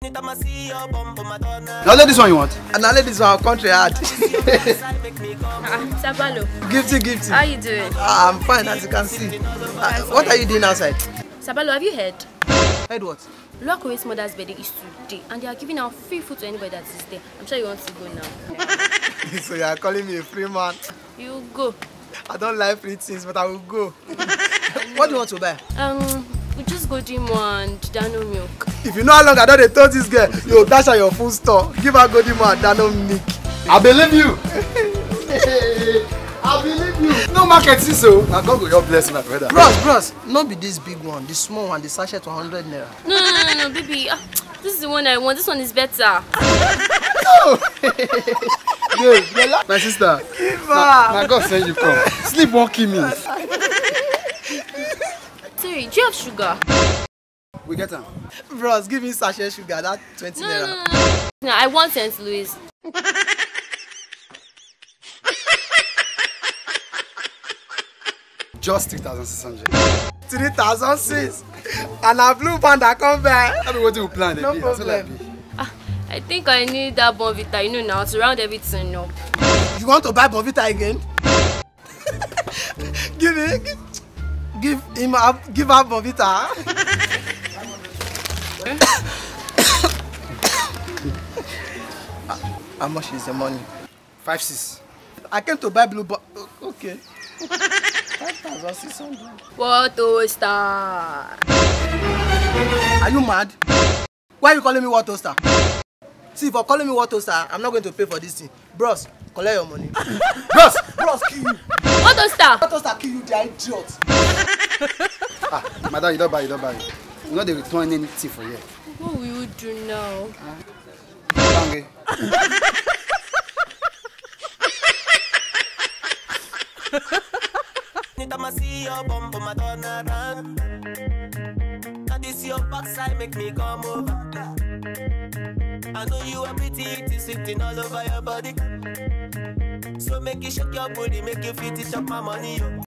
Now let this one you want? And now let this one country hard. Sirbalo. Gifty. How you doing? I'm fine, as you can see. What are you doing outside? Sirbalo, have you heard? Heard what? Luako's mother's birthday is today, and they are giving out free food to anybody that is there. I'm sure you want to go now. So you are calling me a free man? You go. I don't like free things, but I will go. What do you want to buy? We just go drink one Dano milk. If you know how long I don't told this girl, you dash at your food store. Give her golden man Dano milk. I believe you. I believe you. No market see so. Now God will your bless my brother. Bros, not be this big one, the small one, the sachet 100 naira. No, baby. This is the one I want. This one is better. No. Yo, my sister. Now God send you come. Sleep won't kill me. Sorry, do you have sugar? We get them. Bros, give me sachet sugar, that 20 naira. No, I want St. Louis. Just 3,600. 3,006. And a blue panda come back. Tell me what you plan. No problem. I think I need that Bonvita, you know, now to round everything up. You want to buy Bonvita again? Give her Bonvita. How much is the money? 5,600. I came to buy blue but okay. 5,600. Worldtoaster. Are you mad? Why are you calling me Worldtoaster? See, for calling me Worldtoaster, I'm not going to pay for this thing. Bros, collect your money. Bros, kill you. Worldtoaster. Worldtoaster kill you, they are idiots. Madam, you don't buy. You know they return anything for you. What will you do now? Bang. This your backside make me come over. I know you are pretty, it's sitting all over your body. So make you shake your booty, make you fit it up my money.